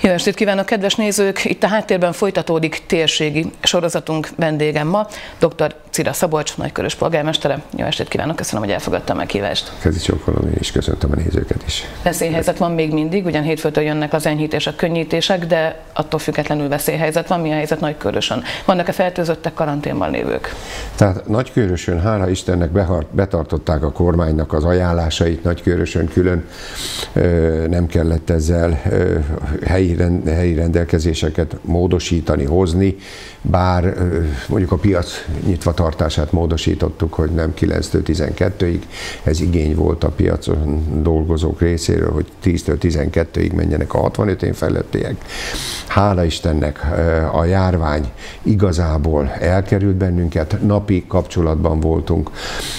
Jó estét kívánok, kedves nézők! Itt a háttérben folytatódik térségi sorozatunk, vendégem ma dr. Cira Szabolcs, Nagykörös polgármestere. Jó estét kívánok, köszönöm, hogy elfogadta a meghívást. Kezi csókolom, én is köszöntöm a nézőket is. Veszélyhelyzet van még mindig, ugyan hétfőtől jönnek az enyhítések, könnyítések, de attól függetlenül veszélyhelyzet van. Mi a helyzet Nagykörösön? Vannak-e fertőzöttek, karanténban lévők? Tehát Nagykörösön, hála Istennek betartották a kormánynak az ajánlásait, Nagykörösön külön nem kellett ezzel helyi rendelkezéseket módosítani, hozni, bár mondjuk a piac nyitva tartását módosítottuk, hogy nem 9-től 12-ig, ez igény volt a piacon dolgozók részéről, hogy 10-től 12-ig menjenek a 65 év felettiek. Hála Istennek a járvány igazából elkerült bennünket, napi kapcsolatban voltunk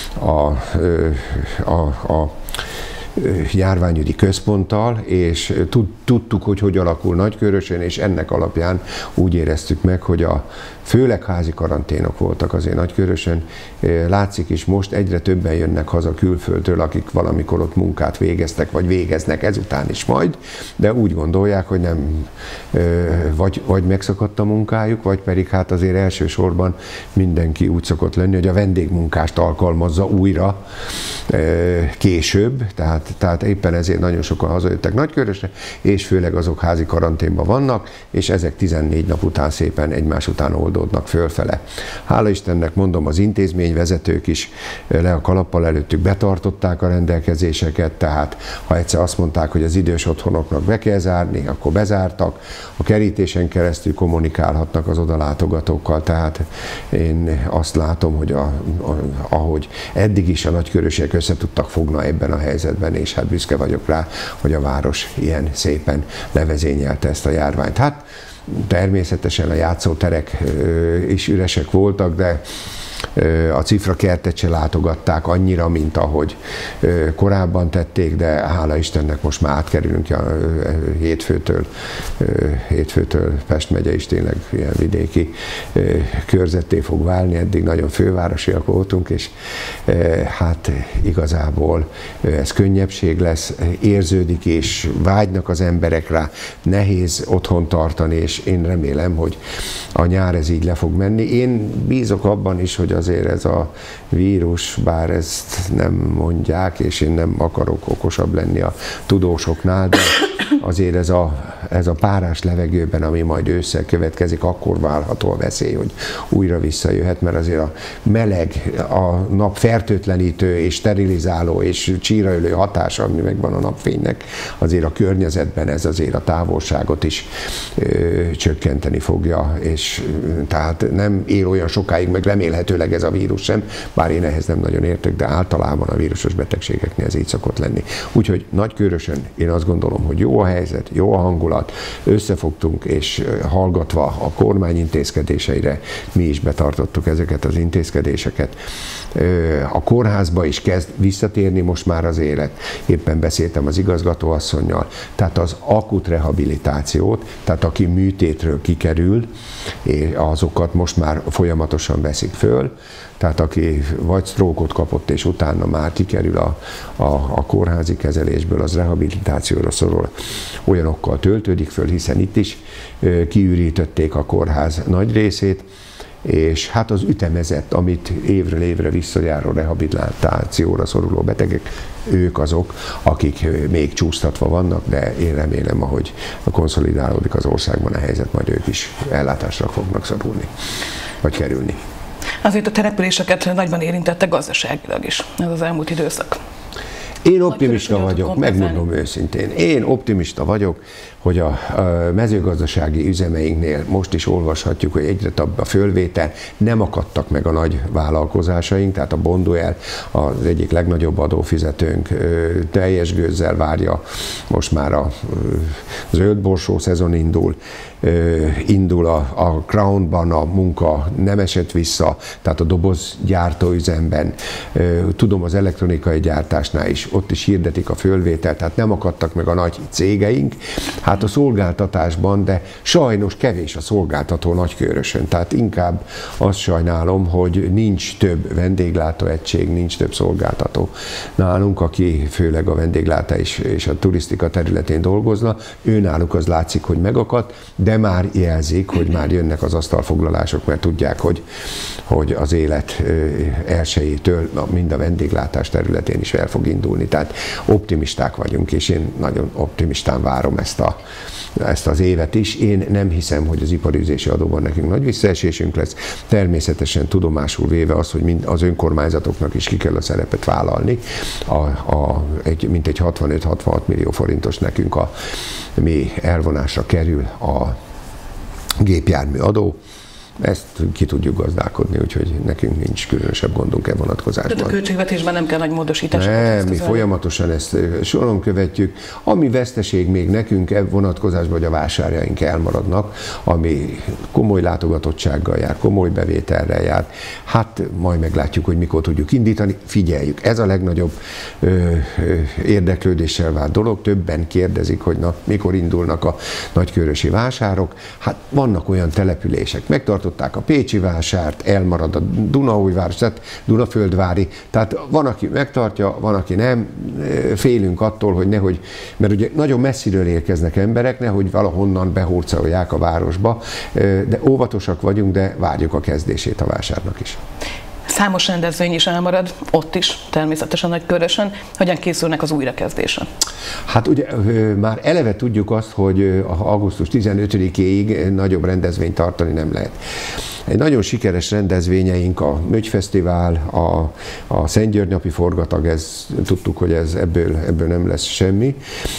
a járványügyi központtal, és tudtuk, hogy alakul Nagykörösön, és ennek alapján úgy éreztük meg, hogy főleg házi karanténok voltak azért Nagykörösön. Látszik is, most egyre többen jönnek haza külföldről, akik valamikor ott munkát végeztek, vagy végeznek ezután is majd, de úgy gondolják, hogy nem vagy megszakadt a munkájuk, vagy pedig hát azért elsősorban mindenki úgy szokott lenni, hogy a vendégmunkást alkalmazza újra később, tehát éppen ezért nagyon sokan hazajöttek Nagykörösre, és főleg azok házi karanténban vannak, és ezek 14 nap után szépen egymás után oldódnak fölfele. Hála Istennek, mondom, az intézményvezetők is le a kalappal előttük betartották a rendelkezéseket, tehát ha egyszer azt mondták, hogy az idős otthonoknak be kell zárni, akkor bezártak, a kerítésen keresztül kommunikálhatnak az odalátogatókkal, tehát én azt látom, hogy ahogy eddig is a nagykörösiek össze tudtak fogni ebben a helyzetben, és hát büszke vagyok rá, hogy a város ilyen szépen levezényelte ezt a járványt. Hát természetesen a játszóterek is üresek voltak, de a cifrakertet se látogatták annyira, mint ahogy korábban tették, de hála Istennek most már átkerülünk hétfőtől Pest megye is tényleg ilyen vidéki körzetté fog válni, eddig nagyon fővárosiak voltunk, és hát igazából ez könnyebbség lesz, érződik, és vágynak az emberek rá, nehéz otthon tartani, és én remélem, hogy a nyár ez így le fog menni. Én bízok abban is, hogy azért ez a vírus, bár ezt nem mondják, és én nem akarok okosabb lenni a tudósoknál, de azért ez a párás levegőben, ami majd ősszel következik, akkor várható a veszély, hogy újra visszajöhet, mert azért a meleg, a nap fertőtlenítő és sterilizáló és csíraölő hatása, ami megvan a napfénynek, azért a környezetben ez azért a távolságot is csökkenteni fogja, és tehát nem él olyan sokáig, meg remélhetőleg ez a vírus sem, bár én ehhez nem nagyon értek, de általában a vírusos betegségeknél ez így szokott lenni. Úgyhogy Nagykörösön én azt gondolom, hogy jó a helyzet, jó a hangulat, összefogtunk, és hallgatva a kormány intézkedéseire mi is betartottuk ezeket az intézkedéseket. A kórházba is kezd visszatérni most már az élet. Éppen beszéltem az igazgatóasszonnyal, tehát az akut rehabilitációt, tehát aki műtétről kikerül, azokat most már folyamatosan veszik föl, tehát aki vagy sztrókot kapott, és utána már kikerül a kórházi kezelésből, az rehabilitációra szorul, olyanokkal töltődik föl, hiszen itt is kiürítették a kórház nagy részét, és hát az ütemezett, amit évről évre visszajáró rehabilitációra szoruló betegek, ők azok, akik még csúsztatva vannak, de én remélem, ahogy konszolidálódik az országban a helyzet, majd ők is ellátásra fognak szorulni, vagy kerülni. Azért a településeket nagyban érintette gazdaságilag is ez az elmúlt időszak. Én optimista vagyok, megmondom őszintén. Én optimista vagyok, hogy a mezőgazdasági üzemeinknél most is olvashatjuk, hogy egyre több a fölvétel, nem akadtak meg a nagy vállalkozásaink, tehát a Bonduelle az egyik legnagyobb adófizetőnk teljes gőzzel várja, most már a zöldborsó szezon indul a Crownban a munka nem esett vissza, tehát a dobozgyártó üzemben, tudom az elektronikai gyártásnál is ott is hirdetik a fölvételt, tehát nem akadtak meg a nagy cégeink, hát a szolgáltatásban, de sajnos kevés a szolgáltató Nagykőrösön, tehát inkább azt sajnálom, hogy nincs több vendéglátóegység, nincs több szolgáltató nálunk, aki főleg a vendéglátás és a turisztika területén dolgozna, őnáluk az látszik, hogy megakadt, de már jelzik, hogy már jönnek az asztalfoglalások, mert tudják, hogy az élet elsőjétől mind a vendéglátás területén is el fog indulni. Tehát optimisták vagyunk, és én nagyon optimistán várom ezt az évet is. Én nem hiszem, hogy az iparűzési adóban nekünk nagy visszaesésünk lesz. Természetesen tudomásul véve az, hogy az önkormányzatoknak is ki kell a szerepet vállalni. Mintegy 65-66 millió forintos nekünk a mi elvonásra kerül a gépjármű adó. Ezt ki tudjuk gazdálkodni, úgyhogy nekünk nincs különösebb gondunk e vonatkozásban. De a költségvetésben nem kell nagy módosításokat. Nem, mi folyamatosan ezt soron követjük. Ami veszteség még nekünk e vonatkozásban, hogy a vásárjaink elmaradnak, ami komoly látogatottsággal jár, komoly bevételrel jár. Hát majd meglátjuk, hogy mikor tudjuk indítani. Figyeljük, ez a legnagyobb érdeklődéssel vált dolog. Többen kérdezik, hogy na, mikor indulnak a nagykőrösi vásárok. Hát vannak olyan települések, megtartották a pécsi vásárt, elmarad a Dunaújváros, tehát Dunaföldvári, tehát van, aki megtartja, van, aki nem. Félünk attól, hogy nehogy, mert ugye nagyon messziről érkeznek emberek, nehogy valahonnan behurcolják a városba, de óvatosak vagyunk, de várjuk a kezdését a vásárnak is. Számos rendezvény is elmarad, ott is, természetesen Nagykőrösön. Hogyan készülnek az újrakezdésre? Hát ugye már eleve tudjuk azt, hogy augusztus 15-éig nagyobb rendezvényt tartani nem lehet. Egy nagyon sikeres rendezvényeink, a Mögy-fesztivál, a Szentgyörgy-napi forgatag, tudtuk, hogy ebből nem lesz semmi,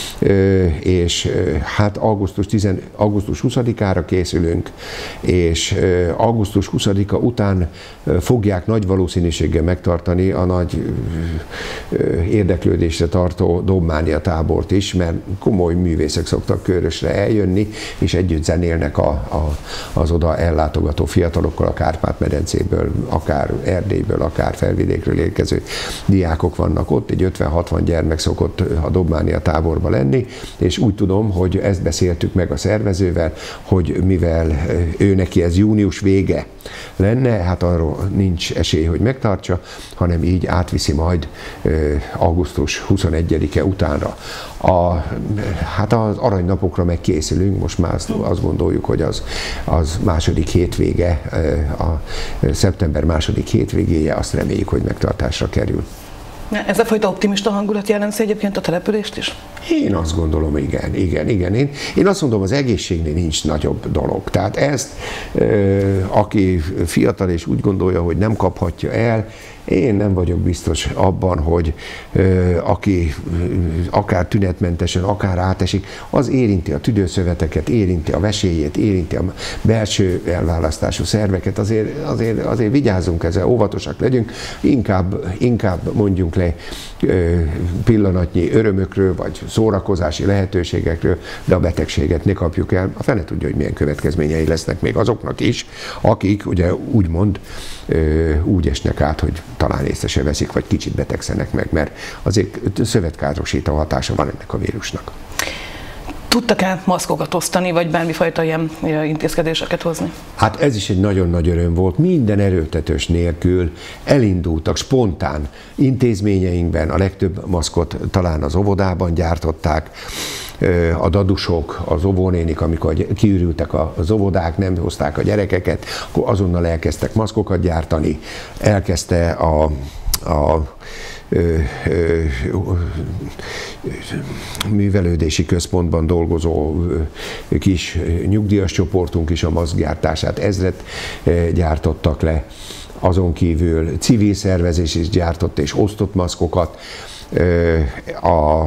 és hát augusztus 20-ára készülünk, és augusztus 20-a után fogják nagy valószínűséggel megtartani a nagy érdeklődésre tartó Dobmánia tábort is, mert komoly művészek szoktak Körösre eljönni, és együtt zenélnek az oda ellátogató fiatalokkal, a Kárpát-medencéből, akár Erdélyből, akár Felvidékről érkező diákok vannak ott, egy 50-60 gyermek szokott a Dobmánia táborba lenni, és úgy tudom, hogy ezt beszéltük meg a szervezővel, hogy mivel ő neki ez június vége lenne, hát arról nincs esély, hogy megtartsa, hanem így átviszi majd augusztus 21-e utánra. Hát az aranynapokra meg készülünk, most már azt gondoljuk, hogy az második hétvége, a szeptember második hétvégéje, azt reméljük, hogy megtartásra kerül. Ez a fajta optimista hangulat jellemzi egyébként a települést is? Én azt gondolom, igen. Én azt mondom, az egészségnél nincs nagyobb dolog. Tehát ezt, aki fiatal és úgy gondolja, hogy nem kaphatja el, én nem vagyok biztos abban, hogy aki akár tünetmentesen, akár átesik, az érinti a tüdőszöveteket, érinti a vesélyét, érinti a belső elválasztású szerveket. Azért vigyázzunk ezzel, óvatosak legyünk, inkább mondjunk le pillanatnyi örömökről, vagy szórakozási lehetőségekről, de a betegséget ne kapjuk el. A fene tudja, hogy milyen következményei lesznek még azoknak is, akik ugye úgymond úgy esnek át, hogy talán észre se veszik, vagy kicsit betegszenek meg, mert azért szövetkárosító hatása van ennek a vírusnak. Tudtak-e maszkokat osztani, vagy bármifajta ilyen intézkedéseket hozni? Hát ez is egy nagyon nagy öröm volt. Minden erőltetős nélkül elindultak spontán intézményeinkben, a legtöbb maszkot talán az óvodában gyártották, a dadusok, az óvónénik, amikor kiürültek az óvodák, nem hozták a gyerekeket, akkor azonnal elkezdtek maszkokat gyártani, elkezdte a művelődési központban dolgozó kis nyugdíjas csoportunk is a maszkgyártását, ezret gyártottak le, azon kívül civil szervezés is gyártott és osztott maszkokat, a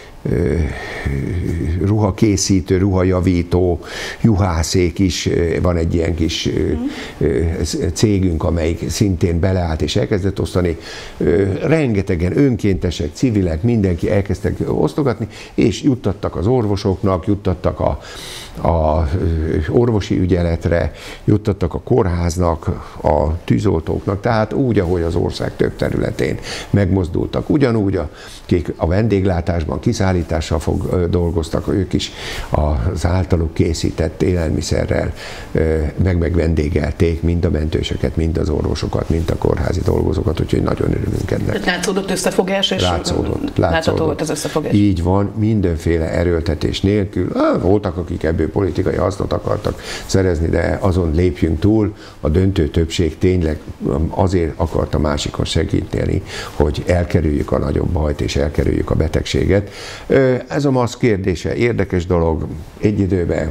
ruhakészítő, ruhajavító, juhászék is, van egy ilyen kis cégünk, amelyik szintén beleállt és elkezdett osztani. Rengetegen önkéntesek, civilek, mindenki elkezdtek osztogatni, és juttattak az orvosoknak, juttattak a orvosi ügyeletre, juttattak a kórháznak, a tűzoltóknak, tehát úgy, ahogy az ország több területén megmozdultak. Ugyanúgy, akik a vendéglátásban kiszállítással dolgoztak, ők is az általuk készített élelmiszerrel megvendégelték mind a mentősöket, mind az orvosokat, mind a kórházi dolgozókat, úgyhogy nagyon örülünk ennek. Látszódott összefogás, és látható volt az összefogás. Így van, mindenféle erőltetés nélkül. Voltak, akik ebből politikai hasznot akartak szerezni, de azon lépjünk túl, a döntő többség tényleg azért akart a másikon segíteni, hogy elkerüljük a nagyobb bajt és elkerüljük a betegséget. Ez a maszk kérdése érdekes dolog, egy időben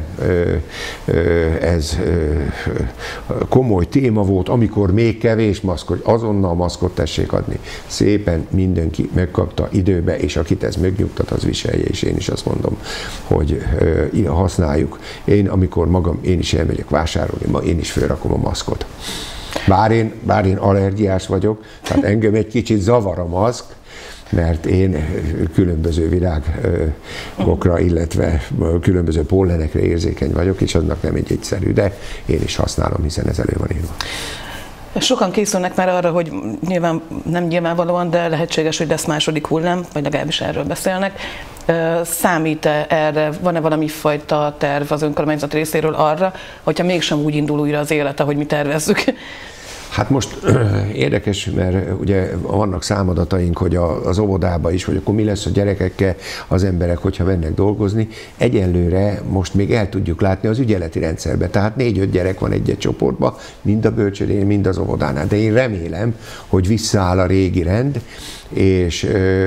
ez komoly téma volt, amikor még kevés maszk, hogy azonnal maszkot tessék adni. Szépen mindenki megkapta időbe, és akit ez megnyugtat, az viselje, és én is azt mondom, hogy használjuk. Amikor én is elmegyek vásárolni, én is felrakom a maszkot. Bár én allergiás vagyok, tehát engem egy kicsit zavar a maszk, mert én különböző virágokra, illetve különböző pollenekre érzékeny vagyok, és annak nem egy egyszerű, de én is használom, hiszen ez elő van írva. Sokan készülnek már arra, hogy nem nyilvánvalóan, de lehetséges, hogy lesz második hullám, vagy legalábbis erről beszélnek. Számít-e erre, van-e valami fajta terv az önkormányzat részéről arra, hogyha mégsem úgy indul újra az élet, ahogy mi tervezzük? Hát most érdekes, mert ugye vannak számadataink, hogy az óvodába is, hogy akkor mi lesz a gyerekekkel, az emberek, hogyha mennek dolgozni. Egyelőre most még el tudjuk látni az ügyeleti rendszerbe, tehát 4-5 gyerek van egy csoportban, mind a bölcsődén, mind az óvodánál. De én remélem, hogy visszaáll a régi rend, és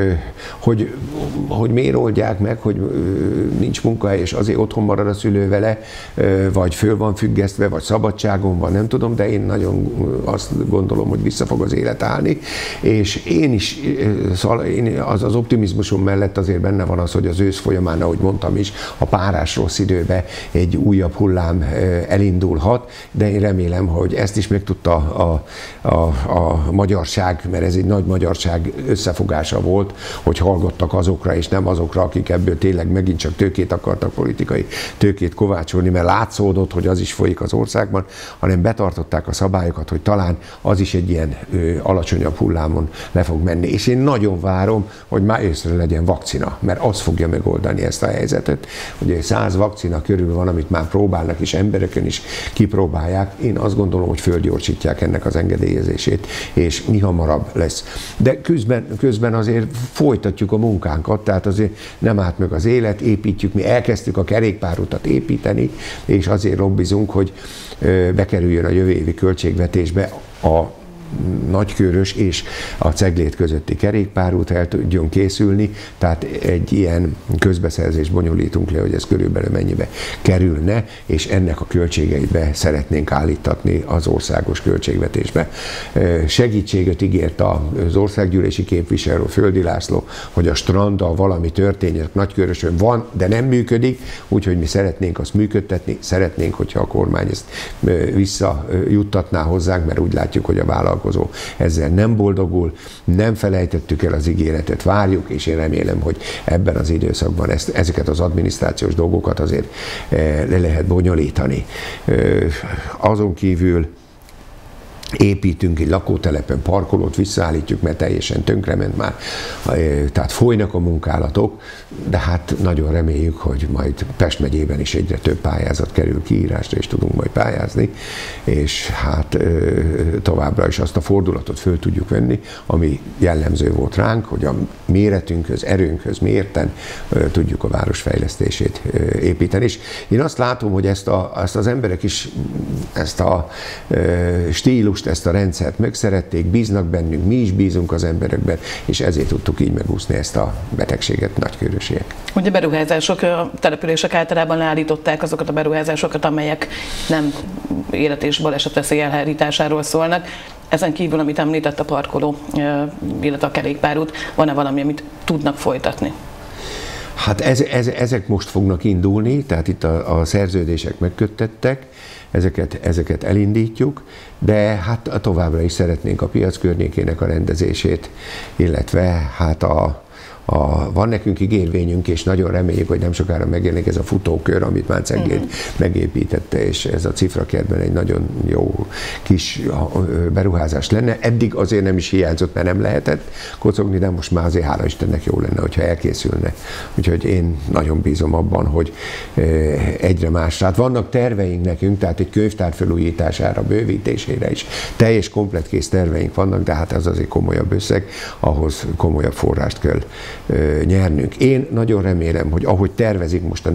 hogy miért oldják meg, hogy nincs munkahely, és azért otthon marad a szülő vele, vagy föl van függesztve, vagy szabadságon van, nem tudom, de én nagyon azt gondolom, hogy vissza fog az élet állni, és én is, az optimizmusom mellett azért benne van az, hogy az ősz folyamán, ahogy mondtam is, a párás rossz időben egy újabb hullám elindulhat, de én remélem, hogy ezt is megtudta a magyarság, mert ez egy nagy magyarság összefogása volt, hogy hallgattak azokra, és nem azokra, akik ebből tényleg megint csak tőkét akartak, politikai tőkét kovácsolni, mert látszódott, hogy az is folyik az országban, hanem betartották a szabályokat, hogy talán az is egy ilyen alacsonyabb hullámon le fog menni. És én nagyon várom, hogy már észre legyen vakcina, mert az fogja megoldani ezt a helyzetet. Ugye 100 vakcina körül van, amit már próbálnak, és embereken is kipróbálják. Én azt gondolom, hogy fölgyorsítják ennek az engedélyezését, és mi hamarabb lesz. De közben azért folytatjuk a munkánkat, tehát azért nem állt meg az élet, építjük, mi elkezdtük a kerékpárutat építeni, és azért lobbizunk, hogy bekerüljön a jövő évi költségvetésbe a Nagykőrös és a Ceglét közötti kerékpárút el tudjon készülni, tehát egy ilyen közbeszerzést bonyolítunk le, hogy ez körülbelül mennyibe kerülne, és ennek a költségeibe szeretnénk állítatni az országos költségvetésbe. Segítséget ígért az országgyűlési képviselő, Földi László, hogy a stranddal valami történjen, Nagykőrösön van, de nem működik, úgyhogy mi szeretnénk azt működtetni, szeretnénk, hogyha a kormány ezt visszajuttatná hozzánk, mert úgy látjuk, hogy a vállalkozó ezzel nem boldogul, nem felejtettük el az ígéretet, várjuk, és én remélem, hogy ebben az időszakban ezeket az adminisztrációs dolgokat azért le lehet bonyolítani. Azon kívül építünk egy lakótelepen parkolót, visszaállítjuk, mert teljesen tönkrement már, tehát folynak a munkálatok, de hát nagyon reméljük, hogy majd Pest megyében is egyre több pályázat kerül kiírásra, és tudunk majd pályázni, és hát továbbra is azt a fordulatot föl tudjuk venni, ami jellemző volt ránk, hogy a méretünkhöz, erőnkhöz mérten tudjuk a város fejlesztését építeni. És én azt látom, hogy ezt az emberek is, ezt a stílust, ezt a rendszert megszerették, bíznak bennünk, mi is bízunk az emberekben, és ezért tudtuk így megúszni ezt a betegséget nagykőrösiek. Ugye beruházások, a települések általában leállították azokat a beruházásokat, amelyek nem élet- és balesetveszély elhárításáról szólnak. Ezen kívül, amit említett, a parkoló, illetve a kerékpárút, van-e valami, amit tudnak folytatni? Hát ezek most fognak indulni, tehát itt a szerződések megköttettek, ezeket elindítjuk, de hát továbbra is szeretnénk a piac környékének a rendezését, illetve hát van nekünk ígérvényünk, és nagyon reméljük, hogy nem sokára megjelenik ez a futókör, amit már Cegléd megépítette, és ez a Cifrakertben egy nagyon jó kis beruházás lenne. Eddig azért nem is hiányzott, mert nem lehetett kocogni, de most már azért hála Istennek jó lenne, hogyha elkészülne. Úgyhogy én nagyon bízom abban, hogy egyre más. Tehát vannak terveink nekünk, tehát egy könyvtár felújítására, bővítésére is teljes komplet kész terveink vannak, de hát ez azért komolyabb összeg, ahhoz komolyabb forrást kell nyernünk. Én nagyon remélem, hogy ahogy tervezik most a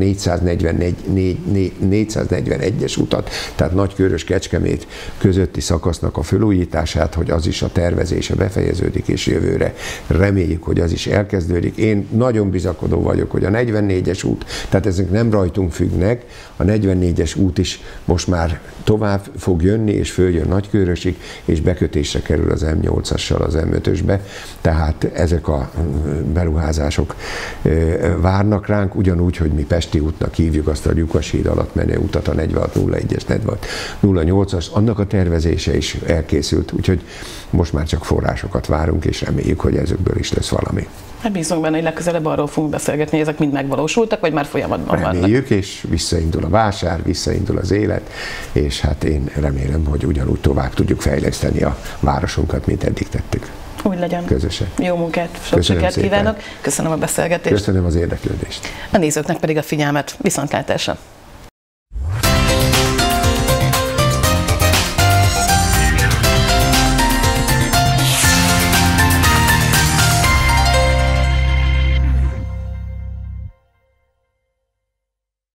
441-es utat, tehát Nagykőrös-Kecskemét közötti szakasznak a felújítását, hogy az is a tervezése befejeződik, és jövőre reméljük, hogy az is elkezdődik. Én nagyon bizakodó vagyok, hogy a 44-es út, tehát ezek nem rajtunk függnek, a 44-es út is most már tovább fog jönni, és följön Nagykőrösig, és bekötésre kerül az M8-assal az M5-ösbe, tehát ezek a beruházások várnak ránk, ugyanúgy, hogy mi Pesti útnak hívjuk azt a Lyukas híd alatt menő utat, a 4601-es, 4608-as, annak a tervezése is elkészült, úgyhogy most már csak forrásokat várunk, és reméljük, hogy ezekből is lesz valami. Hát bízunk benne, hogy legközelebb arról fogunk beszélgetni, hogy ezek mind megvalósultak, vagy már folyamatban vannak. Reméljük, és visszaindul a vásár, visszaindul az élet, és hát én remélem, hogy ugyanúgy tovább tudjuk fejleszteni a városunkat, mint eddig tettük. Úgy legyen. Közösen. Jó munkát, sok sikert kívánok. Köszönöm a beszélgetést. Köszönöm az érdeklődést. A nézőknek pedig a figyelmet. Viszontlátásra.